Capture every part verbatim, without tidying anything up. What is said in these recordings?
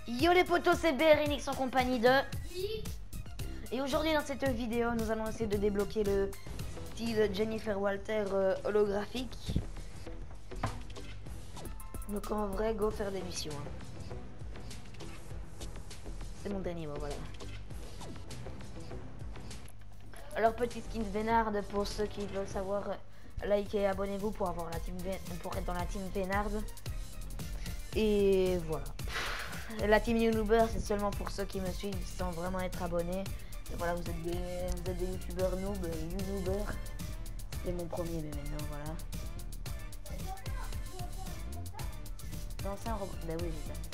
Yo les potos, c'est B R N X en compagnie de... Et aujourd'hui dans cette vidéo, nous allons essayer de débloquer le style Jennifer Walter euh, holographique. Donc en vrai, go faire des missions. Hein. C'est mon dernier mot, voilà. Alors petit skin Vénard pour ceux qui veulent savoir, likez et abonnez-vous pour avoir la team Vé... pour être dans la team Vénard. Et voilà. La team YouTuber, c'est seulement pour ceux qui me suivent sans vraiment être abonnés. Et voilà, vous êtes des, vous êtes des youtubeurs noob, youtubeurs. C'était mon premier, mais maintenant voilà. Non, c'est un robot. Ben oui, c'est ça.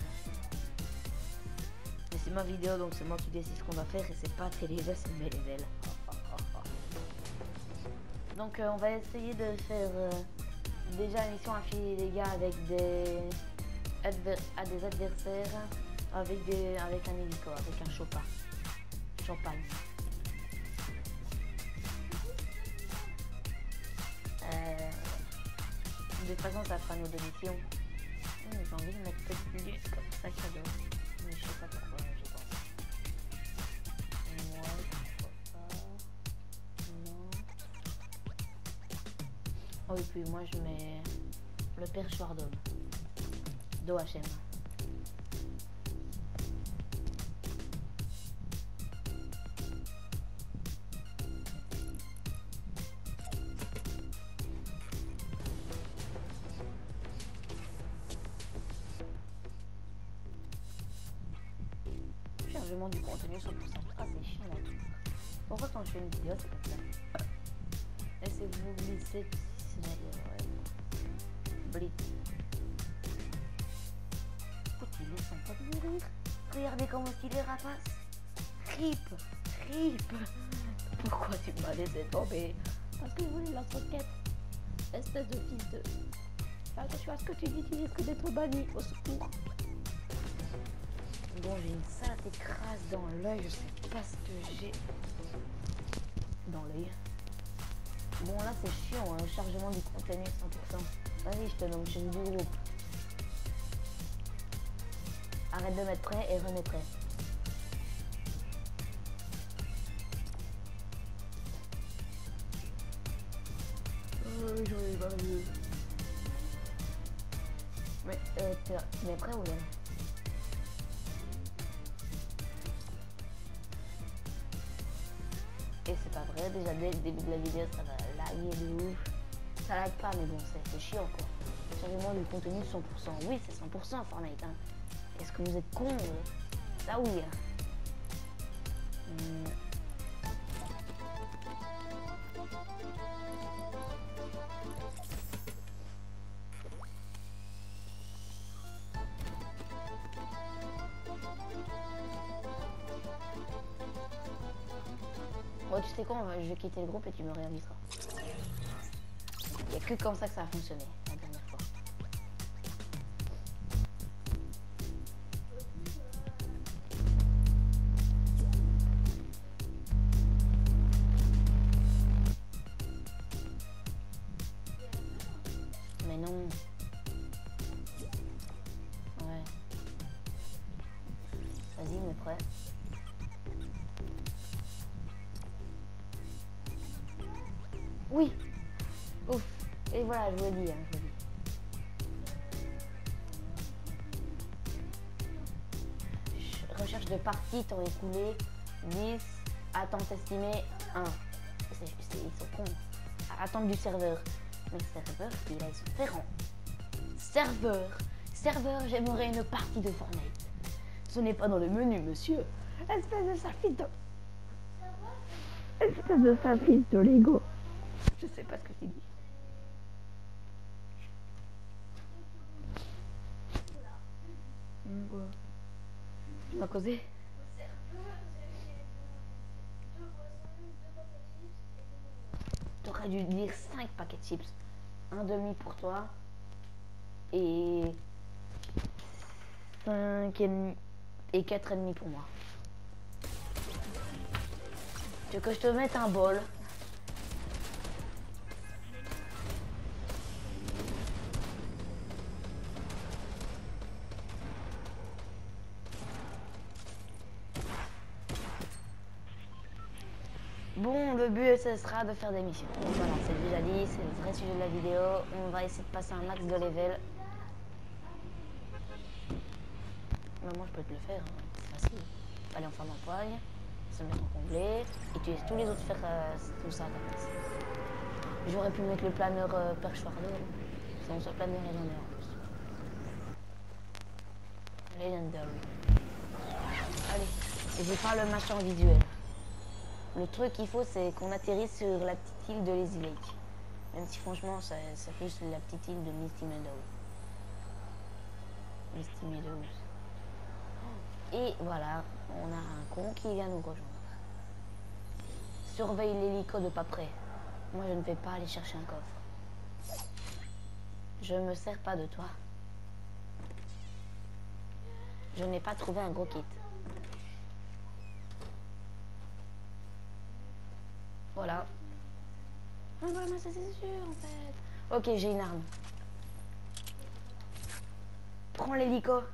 Mais c'est ma vidéo, donc c'est moi qui décide ce qu'on va faire et c'est pas Télévest, c'est mes levels. Donc euh, on va essayer de faire euh, déjà une mission affiliée les gars avec des adver à des adversaires avec des avec un hélico, avec un chopin. Champagne. Euh, de toute façon ça fera nos deux missions. Mmh, j'ai envie de mettre petit lieu comme ça cadeau. Mais je sais pas pourquoi, je pense. Moi, pourquoi pas. Non. Oh et puis moi je mets le perchoir d'homme d'O H M. Chargement du contenu cent pour cent. Ah c'est chiant là. Pourquoi quand je fais une vidéo c'est comme ça? Laissez-vous glisser. Blitz. Il ne sent pas de mourir. Regardez comment il est rapace. Rip, rip. Pourquoi tu m'as laissé tomber? Parce que je voulais la soquette. Espèce de fils de... Fais attention à ce que tu dis, tu risques d'être banni. Au secours. Bon, j'ai une saleté crasse dans l'œil. Je sais pas ce que j'ai dans l'œil. Bon, là c'est chiant, hein, le chargement du contenu cent pour cent. Vas-y, je te nomme chef du groupe. Arrête de mettre prêt et remets prêt. Oh, j'en ai pas vu. Mais euh, tu mets prêt ou bien? Et c'est pas vrai, déjà dès le début de la vidéo ça va laguer de ouf. Ça lag pas mais bon c'est chiant quoi. Changement du contenu cent pour cent. Oui c'est cent pour cent Fortnite hein. Est-ce que vous êtes con euh... Ça oui hein. Hum. Bon tu sais quoi, je vais quitter le groupe et tu me réinviteras. Il n'y a que comme ça que ça a fonctionné la dernière fois. Mais non. Ouais. Vas-y, on est prêt. Oui. Ouf. Et voilà, je vous l'ai dit, hein, je vous l'ai dit. Recherche de parties, temps écoulé, dix, attente estimée, un. C'est, c'est, ils sont cons. Attente du serveur. Mais serveur, il a son ferrant. Serveur. Serveur, j'aimerais une partie de Fortnite. Ce n'est pas dans le menu, monsieur. Espèce de sale fils de... Espèce de sale fils de Lego. Je sais pas ce que tu dis. Quoi? Tu m'as causé? T'aurais dû dire cinq paquets de chips. Un demi pour toi. Et cinq et demi. Et quatre et demi pour moi. Tu veux que je te mette un bol? Bon, le but, ce sera de faire des missions. Donc voilà, c'est déjà dit, c'est le vrai sujet de la vidéo. On va essayer de passer un max de level. Mais moi, je peux te le faire, hein. C'est facile. Aller en femme en poigne, se mettre en complet, et tu laisses tous les autres faire euh, tout ça à ta place. J'aurais pu mettre le planeur euh, perchoir d'or. C'est mon seul planeur légendaire en plus. Legendary. Allez, et j'ai pas le machin visuel. Le truc qu'il faut, c'est qu'on atterrisse sur la petite île de Lazy Lake. Même si franchement, c'est plus la petite île de Misty Meadows. Misty Meadows. Et voilà, on a un con qui vient nous rejoindre. Surveille l'hélico de pas près. Moi, je ne vais pas aller chercher un coffre. Je me sers pas de toi. Je n'ai pas trouvé un gros kit. Voilà. Ah, voilà, ça c'est sûr en fait. Ok, j'ai une arme. Prends l'hélico. Euh,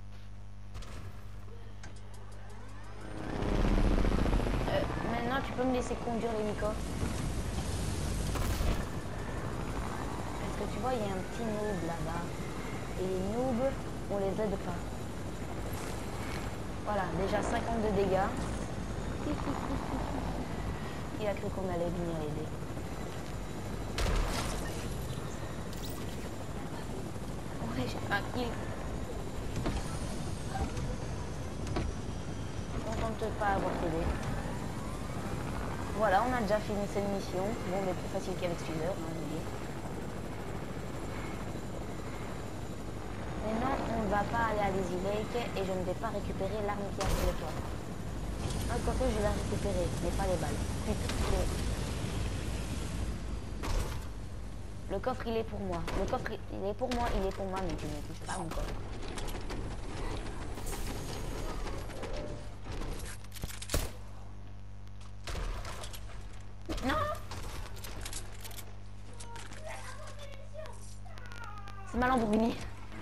maintenant, tu peux me laisser conduire l'hélico. Parce que tu vois, il y a un petit noob là-bas. Et les noobs, on les aide pas. Voilà, déjà cinquante-deux dégâts. Il a cru qu'on allait venir l'aider. Ouais, j'ai un kill. Contente de pas avoir aidé. Voilà, on a déjà fini cette mission. Bon, mais plus facile qu'avec Speeder, hein, je veux dire. Mais non, on ne va pas aller à Lazy Lake et je ne vais pas récupérer l'arme qui a sur le toit. Ah, quoique je vais la récupérer, mais pas les balles. Putain, le coffre il est pour moi. Le coffre il est pour moi, il est pour moi, mais tu ne touches pas mon coffre. Non! C'est ma Lamborghini.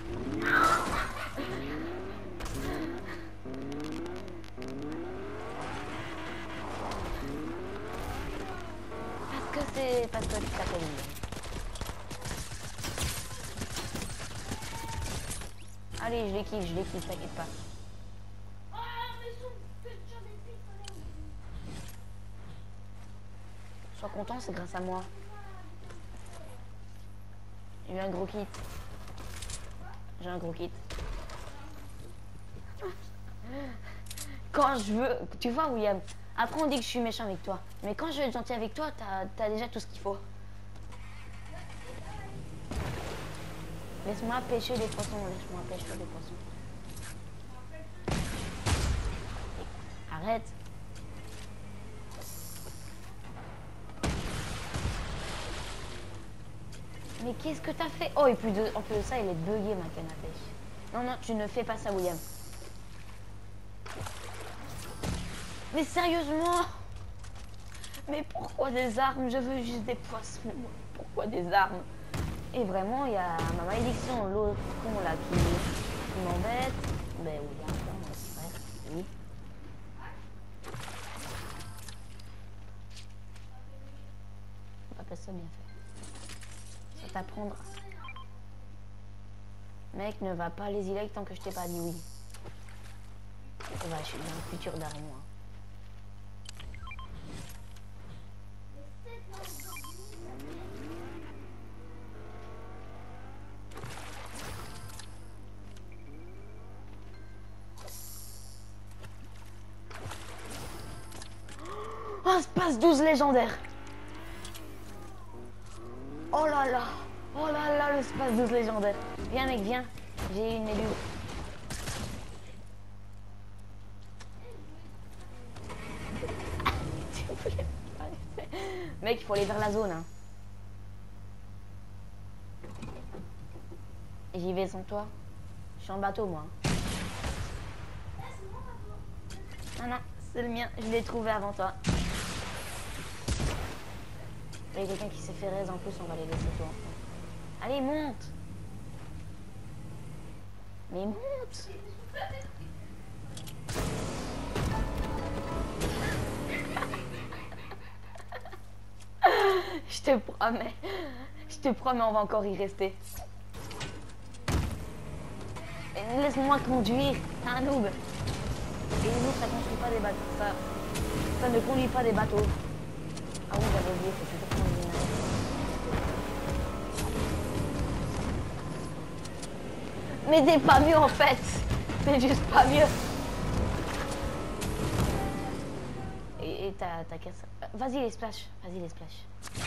Parce que c'est... parce que tu t'appelles une. Allez, je les kill, je les kill, t'inquiète pas. Sois content, c'est grâce à moi. J'ai eu un gros kit. J'ai un gros kit. Quand je veux... Tu vois, William, après on dit que je suis méchant avec toi. Mais quand je vais être gentil avec toi, t'as t'as déjà tout ce qu'il faut. Laisse-moi pêcher des poissons, laisse-moi pêcher des poissons. Arrête. Mais qu'est-ce que t'as fait? Oh, et plus de, en plus de ça, il est bugué ma canne à pêche. Non, non, tu ne fais pas ça, William. Mais sérieusement? Mais pourquoi des armes? Je veux juste des poissons. Pourquoi des armes? Et vraiment, il y a ma malédiction, l'autre con là qui, qui m'embête. Ben oui, il y a un con, mon frère, oui. On va pas ça bien fait. Ça t'apprendra. Mec, ne va pas les îles tant que je t'ai pas dit oui. Et bah, je suis dans le futur derrière moi. Oh, space douze légendaire. Oh là là. Oh là là, le space douze légendaire. Viens mec, viens. J'ai une élue. Mec, il faut aller vers la zone. Hein. J'y vais sans toi. Je suis en bateau, moi. Non, non, c'est le mien. Je l'ai trouvé avant toi. Il y a quelqu'un qui s'est fait raise en plus, on va les laisser toi. Allez, monte. Mais monte. te promets. Je te promets, on va encore y rester. Laisse-moi conduire. T'es un noob. Et les noobs, ça construit pas des bateaux. Ça, ça ne conduit pas des bateaux. Ah oui, j'avais oublié, faut toujours prendre une navette. Mais t'es pas mieux en fait. C'est juste pas mieux. Et et t'as t'as cassé. Vas-y les splash. Vas-y les splash.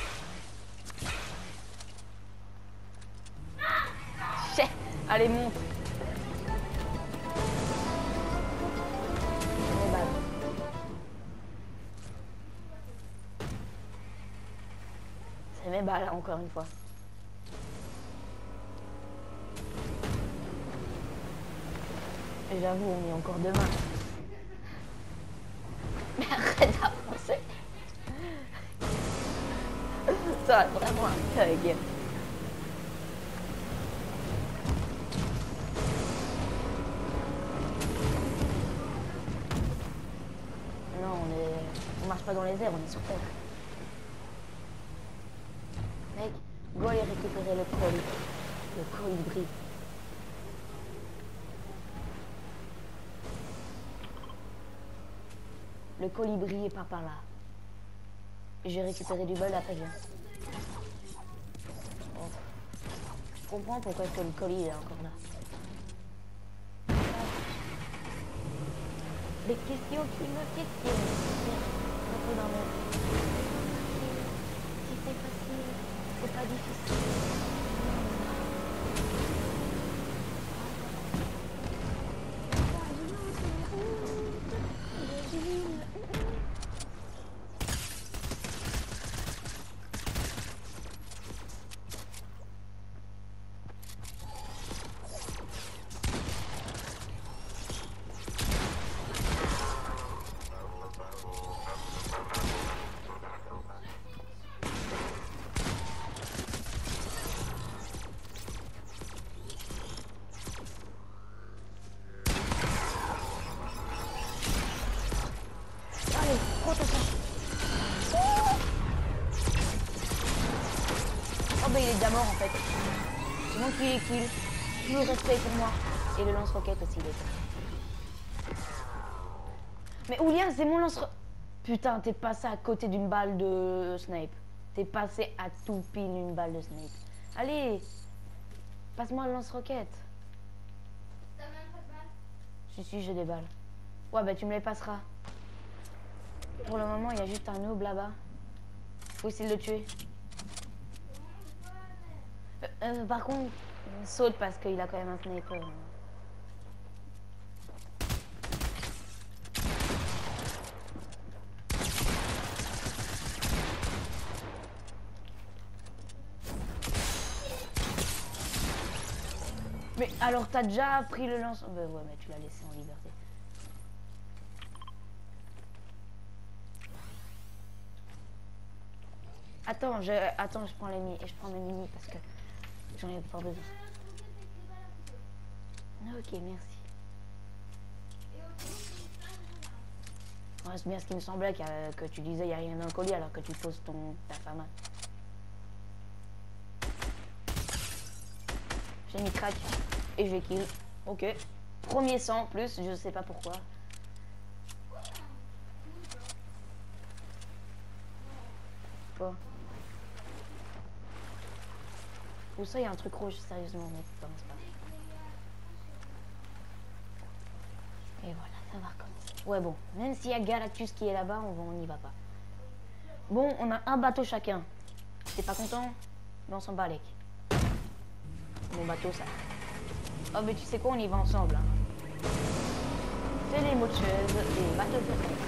Chais. Allez, monte. C'est mes balles. C'est mes balles, encore une fois. Et j'avoue, on est encore demain. Mais arrête d'avancer. Ça va vraiment un thug. Non, on est... on marche pas dans les airs, on est sur terre. Mec, go aller récupérer le colis. Le colibri. Le colibri est pas par là. J'ai récupéré du bol, après je viens. Bon. Je comprends pourquoi est-ce que le colis est encore là. Les questions qui me questionnent. Un peu dans mon... Si c'est facile, c'est pas difficile. Oh bah il est déjà mort en fait. C'est moi qui les kill. Tout le respect pour moi. Et le lance-roquette aussi il est. Mais Oulien, c'est mon lance-roquette. Putain, t'es passé à côté d'une balle de snipe. T'es passé à tout pile une balle de snipe. Allez, passe-moi le lance-roquette. T'as même pas de balle? Si, si, j'ai des balles. Ouais, bah tu me les passeras. Pour le moment, il y a juste un noob là-bas. Faut essayer de le tuer. Euh, euh, par contre, il saute parce qu'il a quand même un sniper. Mais alors, t'as déjà pris le lance... Bah ouais, mais tu l'as laissé en liberté. Attends, je, attends, je prends les mi et je prends mes mini parce que j'en ai pas besoin. Ok, merci. Ouais, c'est bien ce qui me semblait qu que tu disais il n'y a rien dans le colis alors que tu poses ton ta femme. J'ai mis crack et j'ai kill. Ok. Premier sang plus, je sais pas pourquoi. Quoi? Où ça, il y a un truc rouge, sérieusement, mec, commence pas. Et voilà, ça va recommencer. Ouais, bon, même s'il y a Galactus qui est là-bas, on n'y va pas. Bon, on a un bateau chacun. T'es pas content? Mais on s'en bat, les. Mon bateau, ça. Oh, mais tu sais quoi, on y va ensemble. Hein. C'est les mots de chaise, les bateaux de la.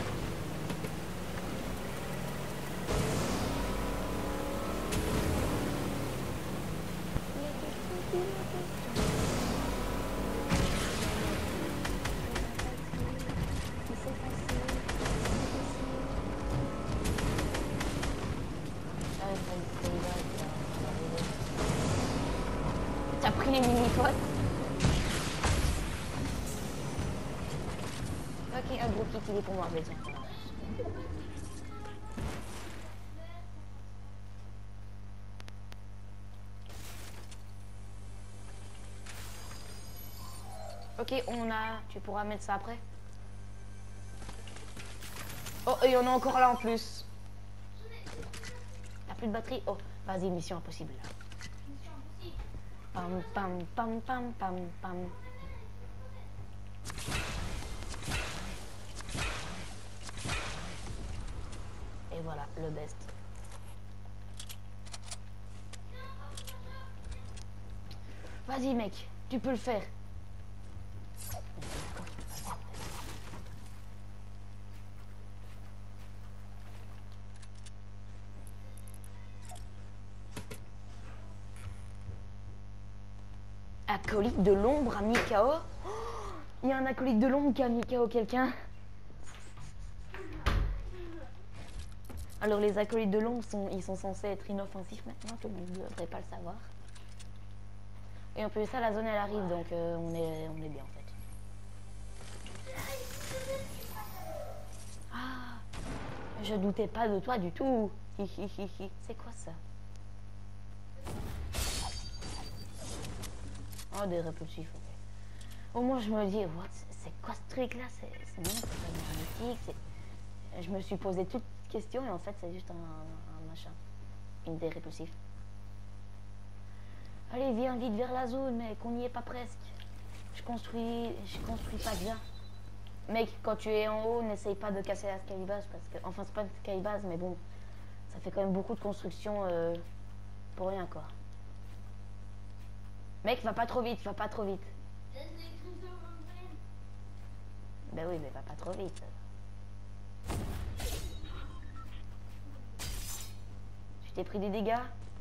T'as pris les mini-potes. Ok, un gros kit, il est pour moi, mais tiens. Ok, on a... Tu pourras mettre ça après. Oh, et on est encore là en plus. T'as plus de batterie? Oh, vas-y, mission impossible. Mission impossible. Pam, pam, pam, pam, pam, pam. Et voilà, le best. Vas-y, mec, tu peux le faire. Acolyte de l'ombre a mis K O. Oh, il y a un acolyte de l'ombre qui a mis K O quelqu'un. Alors les acolytes de l'ombre sont, ils sont censés être inoffensifs maintenant, tout le monde ne devrait pas le savoir. Et en plus de ça, la zone elle arrive, donc euh, on, est, on est bien en fait. Ah, je doutais pas de toi du tout. C'est quoi ça? Oh, des répulsifs, ok. Au moins je me dis, what, c'est quoi ce truc là? C'est bien, c'est pas magnétique. Je me suis posé toutes questions et en fait c'est juste un, un machin. Une des répulsifs. Allez, viens vite vers la zone, mec, on n'y est pas presque. Je construis, je construis pas bien. Mec, quand tu es en haut, n'essaye pas de casser la skybase parce que, enfin c'est pas une skybase, mais bon, ça fait quand même beaucoup de construction euh, pour rien quoi. Mec, va pas trop vite, va pas trop vite. Ben oui, mais va pas trop vite. Tu t'es pris des dégâts?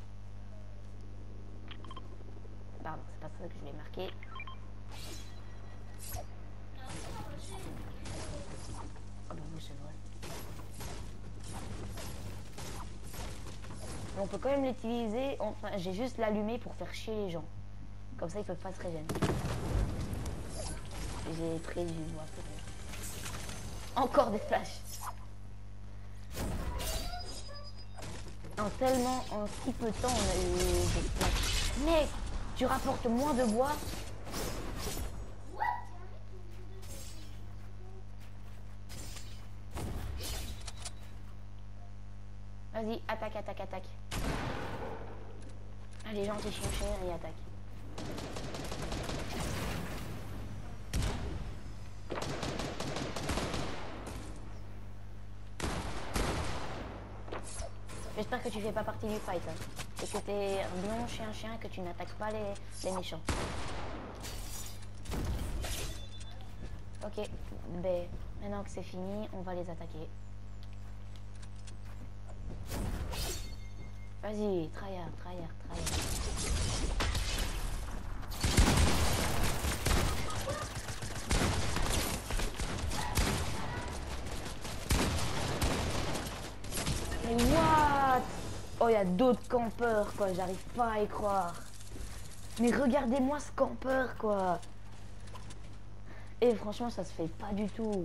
Pardon, c'est pas ça que je voulais marquer. Oh bah oui, c'est vrai. Mais on peut quand même l'utiliser. Enfin, j'ai juste l'allumé pour faire chier les gens. Comme ça, ils peuvent pas se régénérer. J'ai pris du bois. Encore des flashs. En tellement, en si peu de temps, on a eu des flashs. Mec, tu rapportes moins de bois. Vas-y, attaque, attaque, attaque. Allez, gentil chien, chien, et attaque. J'espère que tu fais pas partie du fight. Hein. Et que t'es un bon chien chien et que tu n'attaques pas les, les méchants. Ok, ben maintenant que c'est fini, on va les attaquer. Vas-y, tryhard, tryhard, tryhard. Mais what? Oh, il y a d'autres campeurs, quoi. J'arrive pas à y croire. Mais regardez-moi ce campeur, quoi. Et franchement, ça se fait pas du tout.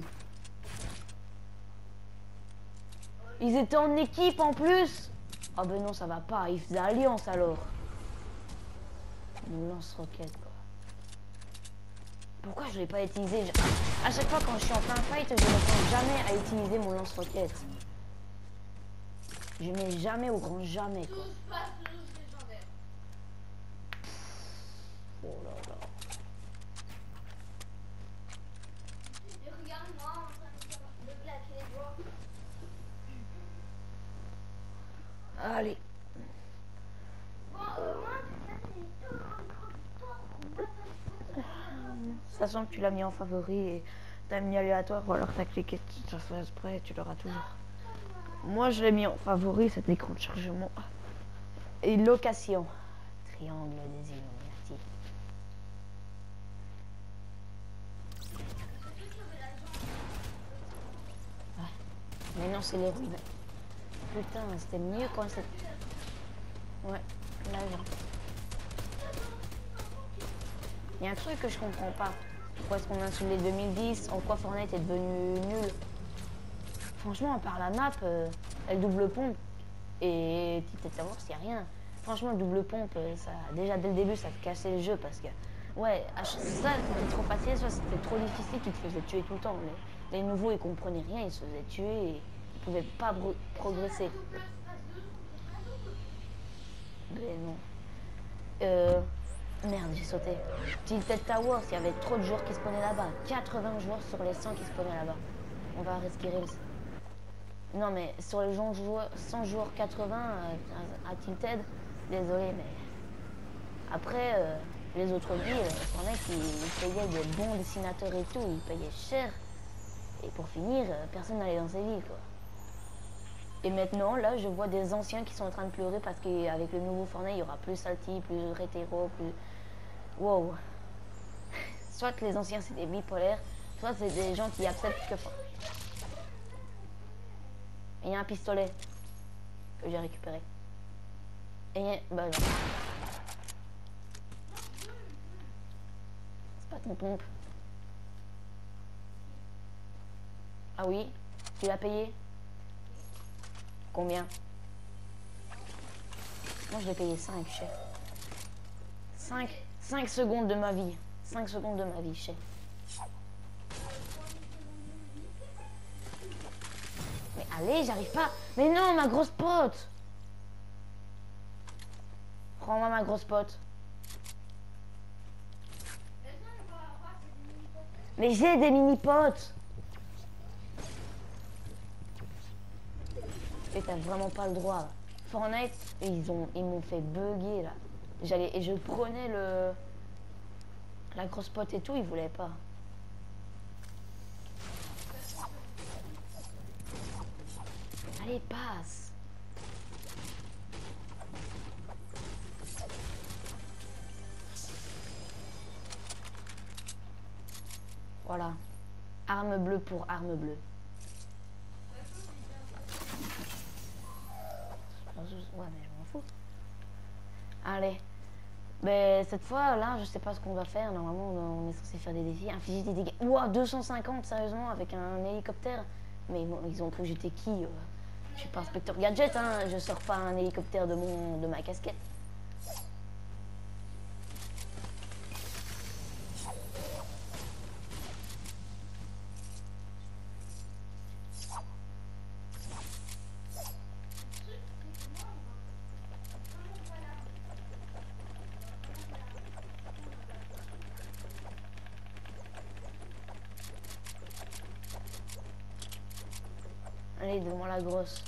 Ils étaient en équipe, en plus. Ah ben non, ça va pas. Ils faisaient alliance, alors. Mon lance-roquette, quoi. Pourquoi je l'ai pas utilisé? À chaque fois, quand je suis en plein fight, je ne pense jamais à utiliser mon lance-roquette. Je mets jamais au grand jamais, quoi. Oh là là. Et regarde-moi en train de claquer les doigts. Allez. Bon, au moins, Sachant que tu l'as mis en favori et t'as mis aléatoire ou alors t'as cliqué, tu fais exprès, tu l'auras toujours. Moi je l'ai mis en favori, cet écran de chargement. Et location. Triangle des Illuminati. Ouais. Mais non, c'est les ruines. Putain, c'était mieux quand c'était... Ouais, l'agent. Il y a un truc que je comprends pas. Pourquoi est-ce qu'on a sous les deux mille dix? En quoi Fortnite est devenu nul? Franchement, à part la map, euh, elle double pompe. Et Titan Towers, il n'y a rien. Franchement, double pompe, ça, déjà dès le début, ça te cassait le jeu parce que Ouais, à ch- ça, c'était trop facile, soit c'était trop difficile qu'ils te faisaient tuer tout le temps. Les, les nouveaux, ils comprenaient rien, ils se faisaient tuer et ils pouvaient pas bro- progresser. Mais non. Euh, merde, j'ai sauté. Tilted Towers, il y avait trop de joueurs qui spawnaient là-bas. quatre-vingts joueurs sur les cent qui spawnaient là-bas. On va respirer le... Non, mais sur les gens joueurs, cent joueurs quatre-vingts euh, à, à Tilted, désolé, mais après, euh, les autres villes, il y en a qui ils payaient des bons dessinateurs et tout, ils payaient cher. Et pour finir, euh, personne n'allait dans ces villes, quoi. Et maintenant, là, je vois des anciens qui sont en train de pleurer parce qu'avec le nouveau Fortnite, il y aura plus Salty, plus Rétéro, plus... Wow. Soit les anciens, c'est des bipolaires, soit c'est des gens qui acceptent que... Et il y a un pistolet que j'ai récupéré. Et il y a... Bah non. C'est pas ton pompe. Ah oui? Tu l'as payé? Combien? Moi, je l'ai payé cinq, chef. cinq, cinq secondes de ma vie. cinq secondes de ma vie, chef. Mais allez, j'arrive pas. Mais non, ma grosse pote. Rends-moi ma grosse pote. Mais j'ai des mini-potes. Et t'as vraiment pas le droit. Fortnite, ils ont, ils m'ont fait bugger là. J'allais et je prenais le la grosse pote et tout, ils voulaient pas. Allez, passe. Voilà. Arme bleue pour arme bleue. Ouais, mais je m'en fous. Allez. Mais cette fois, là, je sais pas ce qu'on va faire. Normalement, on est censé faire des défis. Infliger des dégâts. Ouah, deux cent cinquante, sérieusement, avec un hélicoptère. Mais bon, ils ont cru que j'étais qui euh, je suis pas inspecteur gadget, hein. Je sors pas un hélicoptère de, mon, de ma casquette. Allez, donne-moi la grosse.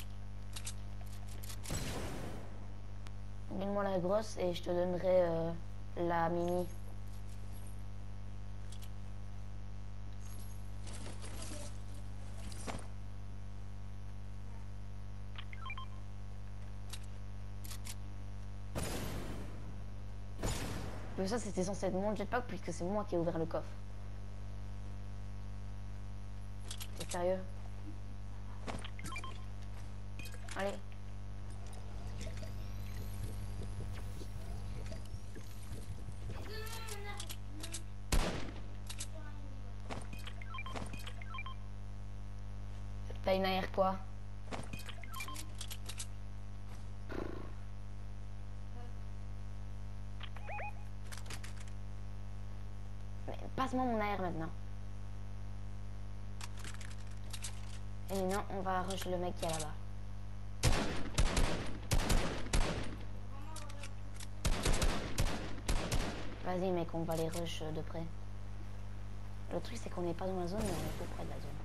Donne-moi la grosse et je te donnerai euh, la mini. Mais ça, c'était censé être mon jetpack puisque c'est moi qui ai ouvert le coffre. T'es sérieux? Allez. T'as une A R quoi? Mais passe-moi mon A R maintenant. Et non, on va rush le mec qui est là-bas. Vas-y mec, on va les rush de près. Le truc c'est qu'on n'est pas dans la zone, mais on est tout près de la zone.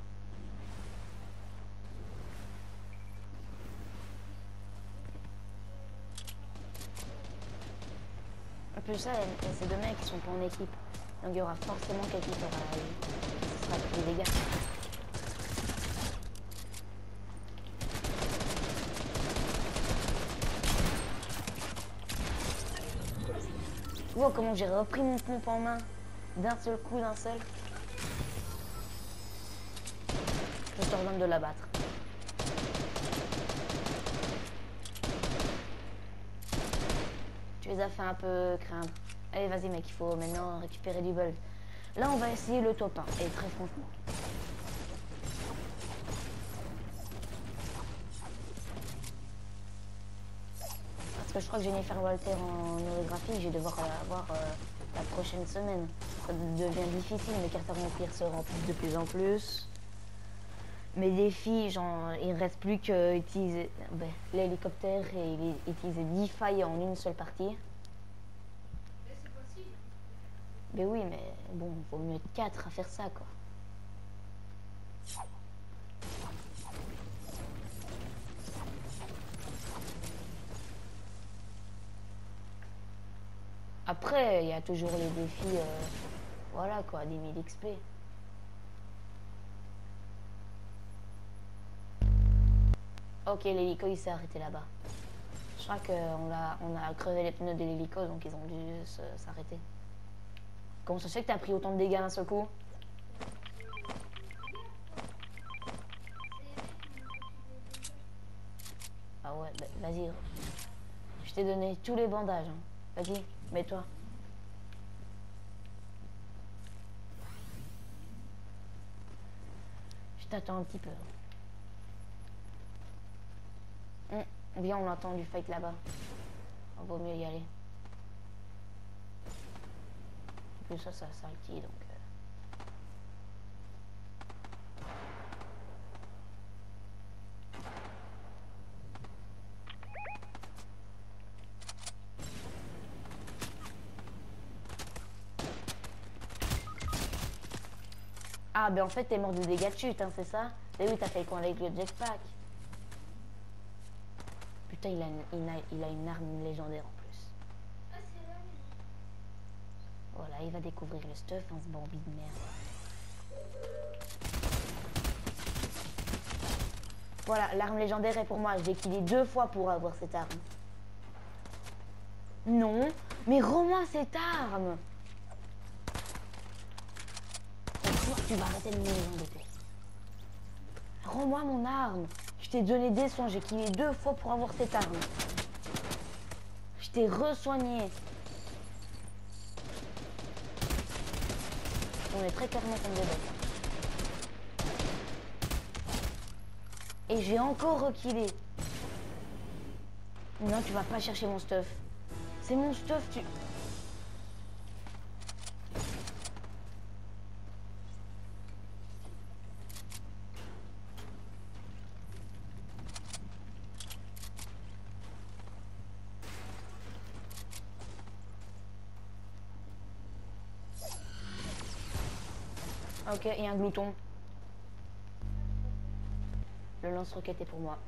En plus ça, ces deux mecs ils sont pas en équipe. Donc il y aura forcément quelqu'un qui aura qui sera pris des dégâts. Tu vois comment j'ai repris mon pompe en main d'un seul coup, d'un seul. Je t'ordonne de l'abattre. Tu les as fait un peu craindre. Allez, vas-y mec, il faut maintenant récupérer du build. Là, on va essayer le top un. Et très franchement. Parce que je crois que Jennifer Walter en holographie, je vais devoir avoir euh, la prochaine semaine. Ça devient difficile, mes cartes à remplir se remplissent de plus en plus. Mes défis, genre, il ne reste plus que utiliser ben, l'hélicoptère et utiliser dix failles en une seule partie. Mais c'est possible. Ben oui, mais bon, il vaut mieux être quatre à faire ça, quoi. Après, il y a toujours les défis, euh, voilà quoi, des mille X P. Ok, l'hélico il s'est arrêté là-bas. Je crois qu'on a, on a crevé les pneus de l'hélico, donc ils ont dû s'arrêter. Comment ça se fait que t'as pris autant de dégâts d'un seul coup? Ah ouais, bah, vas-y. Je t'ai donné tous les bandages. Hein. Vas-y, mets-toi. Je t'attends un petit peu. Hum, viens, on entend du fight là-bas. On vaut mieux y aller. En plus, ça, ça saltille, donc... Euh... Ah, ben en fait, t'es mort de dégâts de chute, hein, c'est ça? Et oui, t'as fait quoi avec le jetpack? Putain, il a, une, il, a, il a une arme légendaire en plus. Ah, c'est là. Voilà, il va découvrir le stuff, hein, ce Bambi de merde. Voilà, l'arme légendaire est pour moi. J'ai killé deux fois pour avoir cette arme. Non, mais rends-moi cette arme. Tu vas arrêter de m'embêter. Rends-moi mon arme. Je t'ai donné des soins. J'ai killé deux fois pour avoir cette arme. Je t'ai re-soigné. On est très clairement comme des bêtes. Et j'ai encore rekillé. Non, tu vas pas chercher mon stuff. C'est mon stuff, tu... Ok, il y a un glouton. Le lance-roquette est pour moi.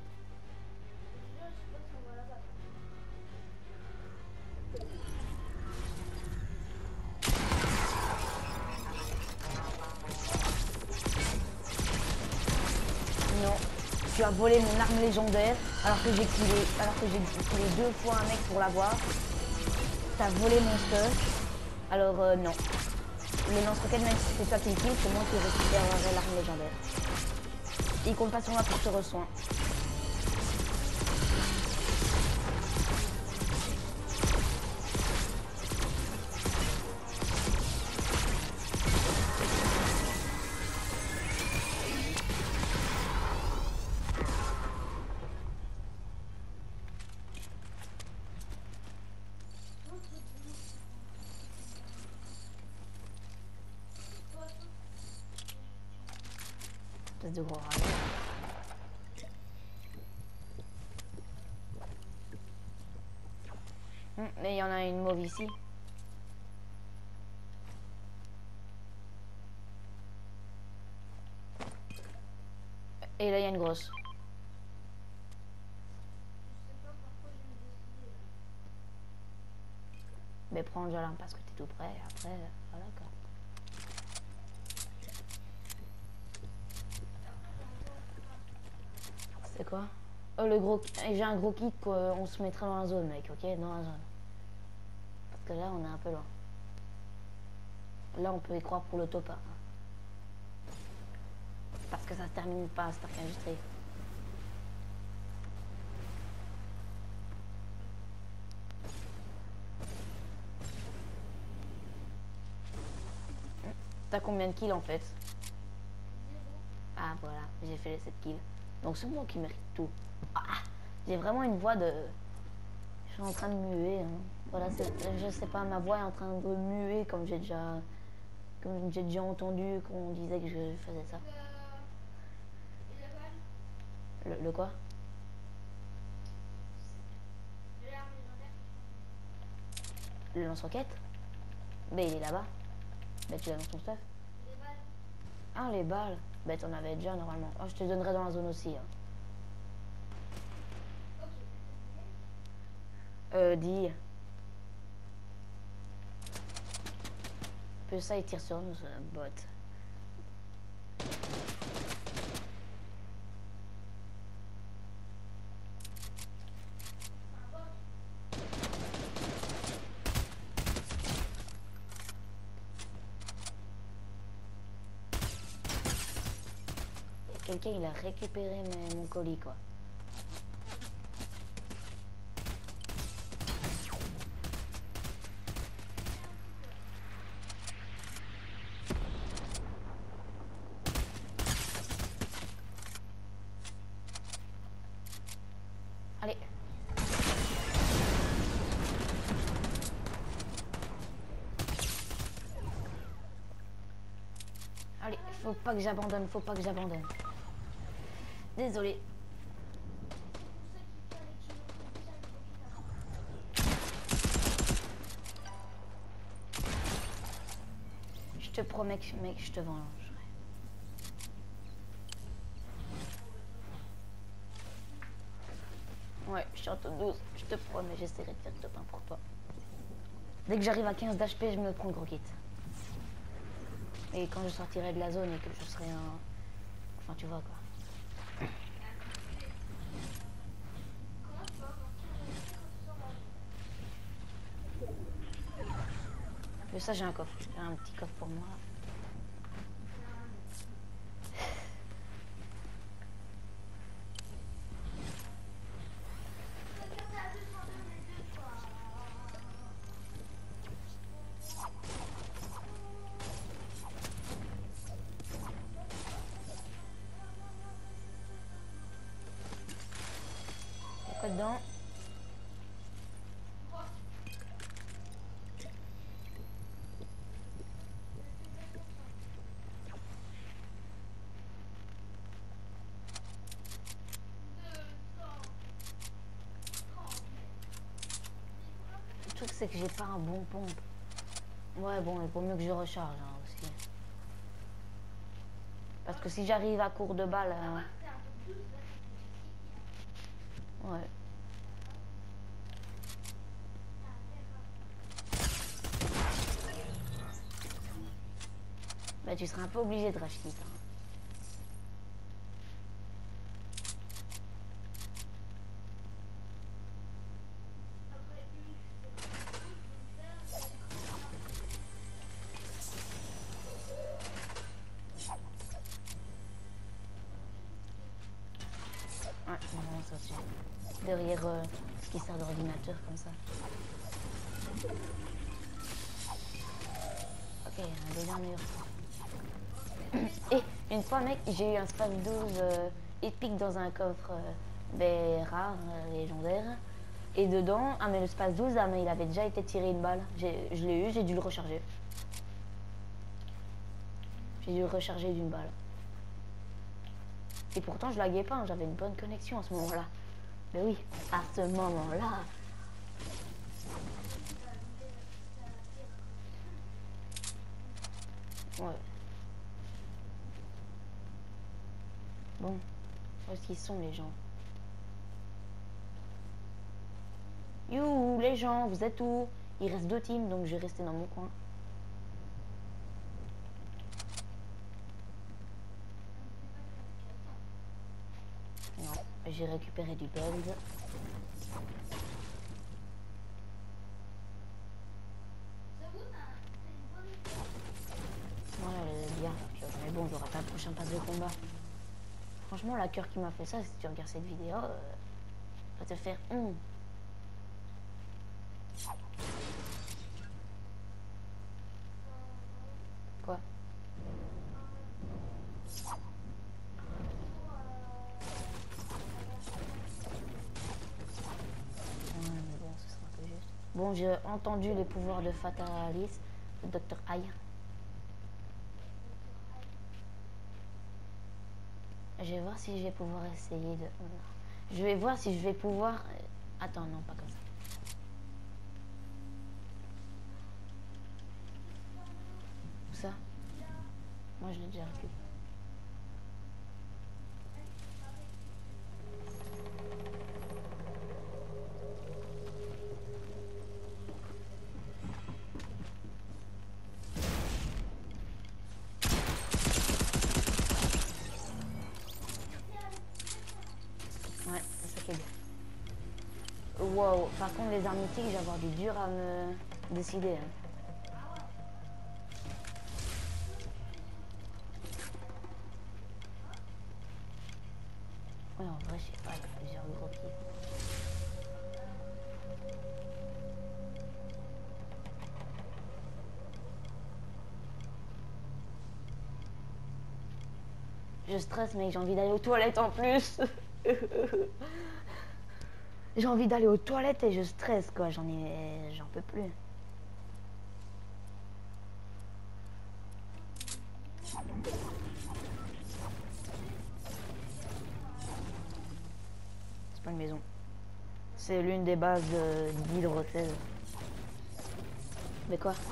Non, tu as volé mon arme légendaire alors que j'ai killé, alors que j'ai killé deux fois un mec pour l'avoir. T'as volé mon stuff. Alors euh, non. Le lance-roquette, même si c'est toi qui le kill, c'est moi qui récupère l'arme légendaire. Il compte pas sur moi pour ce re-soin. De gros râle. Hum, mais il y en a une mauve ici. Et là il y a une grosse. Mais prends déjà l'arme parce que t'es tout prêt. Après, voilà quoi. C'est quoi? Oh le gros, j'ai un gros kit qu'on se mettra dans la zone mec, ok? Dans la zone. Parce que là on est un peu loin. Là on peut y croire pour le top un. Parce que ça se termine pas, Stark Industries. T'as combien de kills en fait? Ah voilà, j'ai fait les sept kills. Donc c'est moi qui mérite tout. Ah, j'ai vraiment une voix de... Je suis en train de muer. Hein. Voilà, je sais pas, ma voix est en train de muer comme j'ai déjà, comme j'ai déjà entendu qu'on disait que je faisais ça. Le, le, le quoi? Le lance-roquette? Ben il est là-bas. Ben tu l'as dans ton stuff. les balles. Ah les balles. Ben t'en avais déjà normalement. Oh je te donnerai dans la zone aussi. Hein. Ok. Euh dis. Peu ça il tire sur nous, c'est un bot. Quelqu'un il a récupéré mes, mon colis quoi. Allez. Allez, faut pas que j'abandonne, faut pas que j'abandonne. Désolé. Je te promets que mec, je te vengerai. Ouais, je suis en top douze, je te promets, j'essaierai de faire top un pour toi. Dès que j'arrive à quinze d'H P, je me prends le gros kit. Et quand je sortirai de la zone et que je serai un... Enfin, tu vois quoi. Mais ça, j'ai un coffre. J'ai un petit coffre pour moi. Y'a quoi dedans? Le truc, c'est que j'ai pas un bon pompe. Ouais, bon, il vaut mieux que je recharge hein, aussi. Parce que si j'arrive à court de balles... Euh... Ouais. Bah, tu seras un peu obligé de racheter. Hein. Ouais, non, ça aussi. Derrière euh, ce qui sert d'ordinateur comme ça. Ok, un déjà meilleur. Et une fois, mec, j'ai eu un space douze euh, épique dans un coffre euh, ben, rare, euh, légendaire. Et dedans, ah mais le space douze, ah mais il avait déjà été tiré une balle. Je l'ai eu, j'ai dû le recharger. J'ai dû le recharger d'une balle. Et pourtant, je laguais pas, hein, j'avais une bonne connexion à ce moment-là. Mais oui, à ce moment-là. Ouais. Bon, où est-ce qu'ils sont les gens? You, les gens, vous êtes où? Il reste deux teams, donc je vais rester dans mon coin. Non, j'ai récupéré du build. Voilà, le bien. Mais bon, j'aurai pas le prochain pass de combat. Franchement, la cœur qui m'a fait ça, si tu regardes cette vidéo, euh, va te faire hum. Quoi? Ouais, mais bon, ça Bon, j'ai entendu les pouvoirs de Fatalis, de docteur Aïe. Je vais voir si je vais pouvoir essayer de... Je vais voir si je vais pouvoir... Attends, non, pas comme ça. Où ça? Moi, je l'ai déjà récupéré. Ouais, c'est ça qui est bien. Wow, par contre, les armes mythiques, je vais avoir du dur à me décider. Hein. Ouais, en vrai, je sais pas, il y a plusieurs gros pieds. Je stresse, mec, j'ai envie d'aller aux toilettes en plus. J'ai envie d'aller aux toilettes et je stresse, quoi. J'en ai... J'en peux plus. C'est pas une maison. C'est l'une des bases euh, d'hydrothèse. Mais quoi?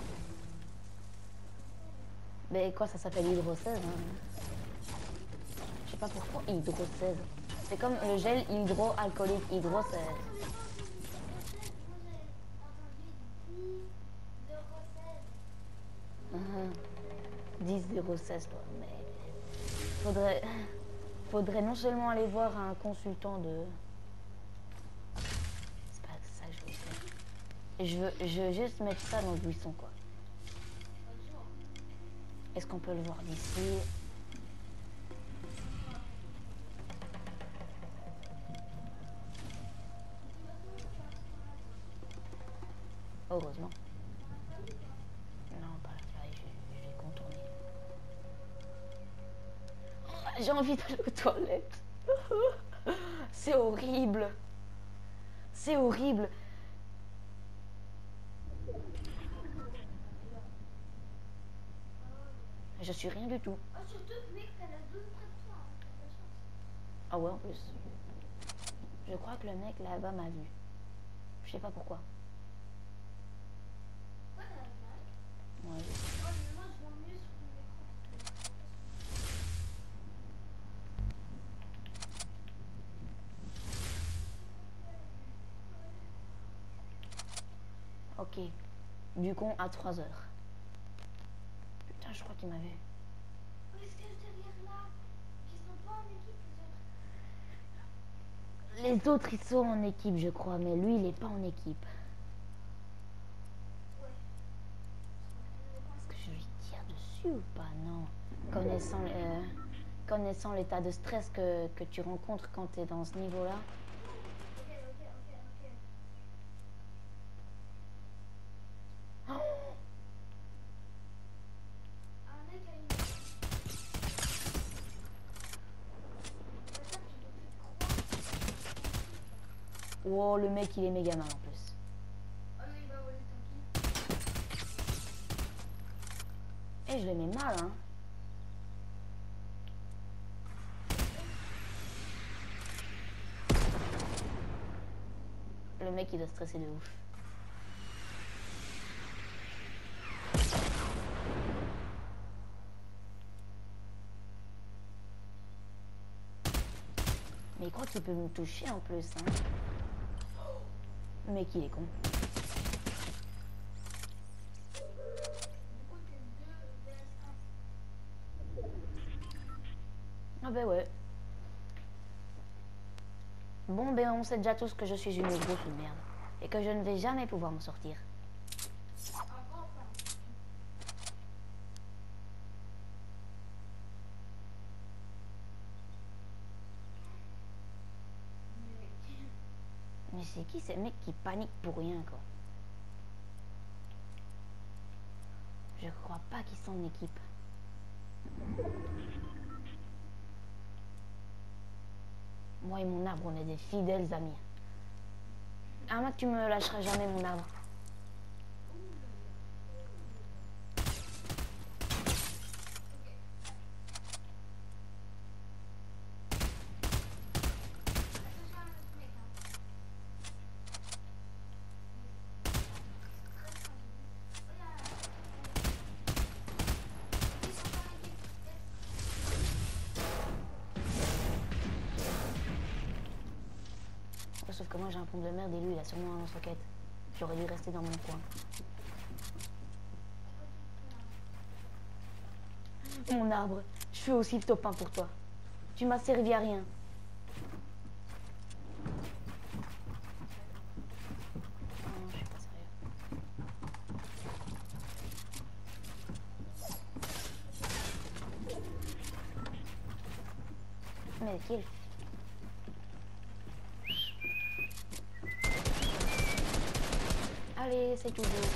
Mais quoi, ça s'appelle hydrothèse hein? Je sais pas pourquoi hydrothèse. C'est comme le gel hydroalcoolique, hydrothèse. dix zéro seize toi, mais faudrait faudrait non seulement aller voir un consultant de... C'est pas ça que je veux faire. Je veux, je veux juste mettre ça dans le buisson, quoi. Est-ce qu'on peut le voir d'ici? Heureusement. Non, pas là, je, je vais contourner. Oh, j'ai envie d'aller aux toilettes. C'est horrible. C'est horrible. Je suis rien du tout. Oh, surtout, mec, t'as la douze près de toi. Hein. T'as pas de chance. Ah ouais, en plus. Je crois que le mec là-bas m'a vu. Je sais pas pourquoi. Pourquoi t'as la mal? Ouais. Oh, mais moi, je vois mieux sur ton écran. Ok. Du coup, à trois heures. Putain, je crois qu'il m'a vu. Oh, ils se cachent derrière là. Ils sont pas en équipe, les autres. Les autres, ils sont en équipe, je crois, mais lui, il est pas en équipe. Ouais. Est-ce que je lui tire dessus ou pas? Non. Connaissant, euh, connaissant l'état de stress que, que tu rencontres quand tu es dans ce niveau-là. Ok, ok, ok, ok. Oh, Un mec a une. Bah, ça, tu dois faire croire. wow, le mec, il est méga mal en plus. Oh non, il va voler tranquille. Et je le mets mal, hein. Le mec, il doit stresser de ouf. Mais il croit qu'il peut me toucher en plus, hein. Le mec, il est con. Du coup, t'es deux vs un. Ah ben ouais. Bon, ben on sait déjà tous que je suis une grosse merde. Et que je ne vais jamais pouvoir m'en sortir. Encore pas. Mais c'est qui ces mecs qui paniquent pour rien, quoi? Je crois pas qu'ils sont en équipe. Moi et mon arbre, on est des fidèles amis. Ah, moi, tu me lâcheras jamais mon arbre. que moi j'ai un pompe de merde et lui il a sûrement un lance-roquette. J'aurais dû rester dans mon coin. Mon arbre, je fais aussi le top un pour toi. Tu m'as servi à rien. Non, je suis pas sérieux. Mais quel... Allez, c'est tout beau.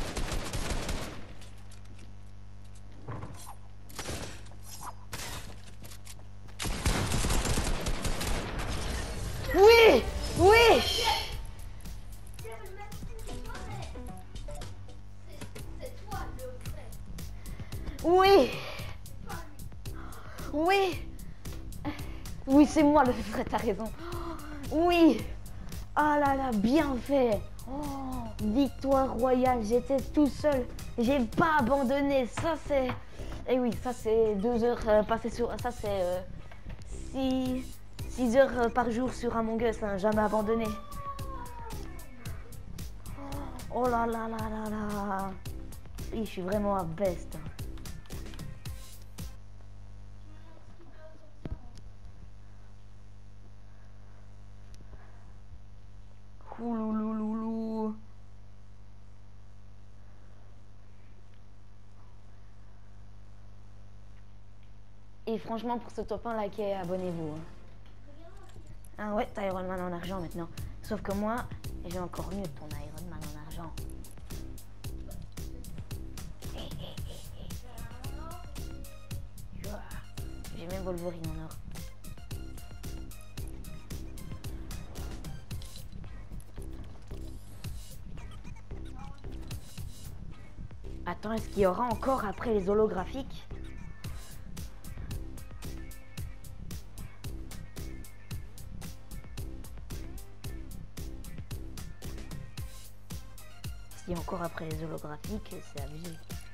Oui, oui. Oui. Oui. Oui, c'est moi le vrai, t'as raison. Oui. Ah là là, bien fait. Oh, victoire royale, j'étais tout seul. J'ai pas abandonné. Ça c'est... Et oui, ça c'est deux heures euh, passées sur... Ça c'est... Euh, six... six heures euh, par jour sur Among Us, hein, jamais abandonné. Oh là là là là là. Oui, je suis vraiment à best. Ouloulouloulou. Et franchement, pour ce top un, likez, abonnez-vous. Ah ouais, t'as Iron Man en argent maintenant. Sauf que moi, j'ai encore mieux ton Iron Man en argent. J'ai même Wolverine en or. Attends, est-ce qu'il y aura encore après les holographiques? S'il y a encore après les holographiques, c'est abusé.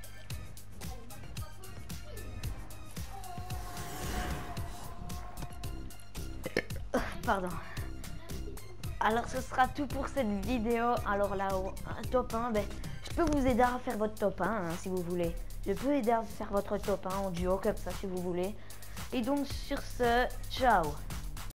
Pardon. Alors ce sera tout pour cette vidéo. Alors là, un top un, ben, je peux vous aider à faire votre top un hein, si vous voulez. Je peux aider à faire votre top un en duo comme ça si vous voulez. Et donc sur ce, ciao.